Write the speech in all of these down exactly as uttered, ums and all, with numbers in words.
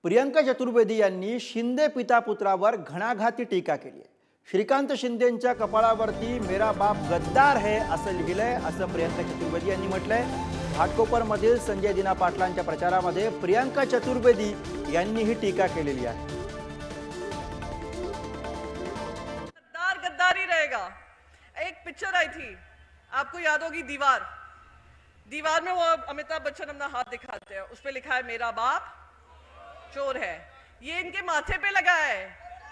प्रियंका चतुर्वेदी यांनी शिंदे पिता पुत्रावर घणाघाती टीका केली आहे। श्रीकांत शिंदेंच्या कपाळावरती मेरा बाप गद्दार है असं लिहिलंय असं प्रियंका चतुर्वेदी यांनी म्हटलंय। घाटकोपरमधील संजय दिना पाटलांच्या प्रचारामध्ये प्रियंका चतुर्वेदी यांनी ही टीका केलेली आहे। गद्दार गद्दार ही रहेगा। एक पिक्चर आई थी, आपको याद होगी, दीवार। दीवार में वो अमिताभ बच्चन अपना हाथ दिखाते हैं, उस पे लिखा है मेरा बाप चोर है। ये इनके माथे पे लगा है,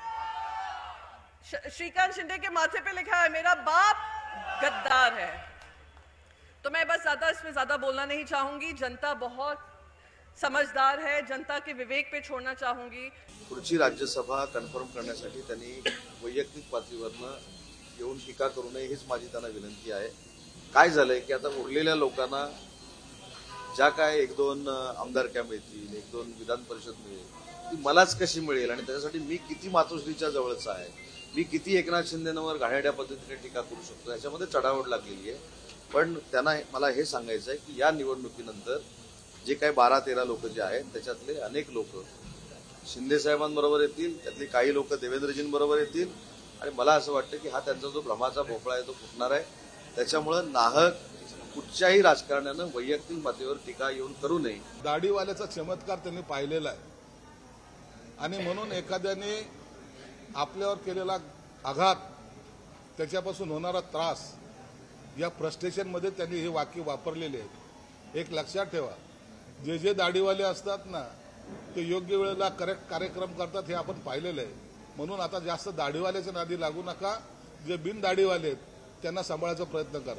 श्रीकांत शिंदे के माथे पे लिखा है मेरा बाप गद्दार है। तो मैं बस ज्यादा इसमें ज्यादा बोलना नहीं चाहूंगी। जनता बहुत समझदार है, जनता के विवेक पे छोड़ना चाहूंगी। पुढची राज्यसभा कन्फर्म करण्यासाठी त्यांनी वैयक्तिक पातळीवरनं येऊन टीका करू नये हीच माझी त्यांना विनंती आहे। काय झालंय की आता उरलेल्या लोकांना ज्या काय एक दोन आमदारक्या मिळतील, एक दोन विधान परिषद मिळेल, ती मलाच कशी मिळेल आणि त्याच्यासाठी मी किती मातोश्रीच्या जवळचा आहे, मी किती एकनाथ शिंदेंवर घाणेरड्या पद्धतीने टीका करू शकतो, याच्यामध्ये चढाओढ लागलेली आहे। पण त्यांना मला हे सांगायचं आहे की या निवडणुकीनंतर जे काही बारा तेरा लोक जे आहेत त्याच्यातले अनेक लोक शिंदे साहेबांबरोबर येतील, त्यातली काही लोक देवेंद्रजींबरोबर येतील आणि मला असं वाटतं की हा त्यांचा जो भ्रमाचा भोपळा आहे तो फुटणार आहे। त्याच्यामुळे नाहक कुठच्याही राजकारण्यानं वैयक्तिक पातळीवर टीका येऊन करू नये। दाढीवाल्याचा चमत्कार त्यांनी पाहिलेला आहे आणि म्हणून एखाद्याने आपल्यावर केलेला आघात, त्याच्यापासून होणारा त्रास, या फ्रस्ट्रेशनमध्ये त्यांनी हे वाक्य वापरलेले आहे। एक लक्षात ठेवा, जे जे दाढीवाले असतात ना ते योग्य वेळेला करेक्ट कार्यक्रम करतात हे आपण पाहिलेलं आहे। म्हणून आता जास्त दाढीवाल्याच्या नादी लागू नका, जे बिन दाढीवाले आहेत त्यांना सांभाळायचा प्रयत्न करा।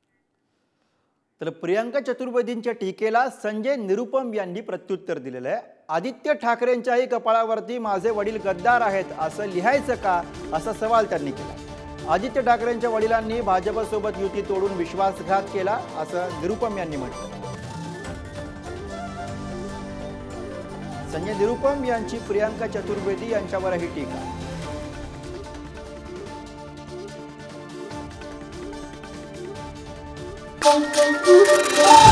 तर प्रियंका चतुर्वेदींच्या टीकेला संजय निरुपम यांनी प्रत्युत्तर दिलेलं आहे। आदित्य ठाकरेंच्याही कपाळावरती माझे वडील गद्दार आहेत असं लिहायचं का असा सवाल त्यांनी केला। आदित्य ठाकरेंच्या वडिलांनी भाजपसोबत युती तोडून विश्वासघात केला असं निरुपम यांनी म्हटलं। संजय निरुपम यांची प्रियंका चतुर्वेदी यांच्यावरही टीका। Thank you.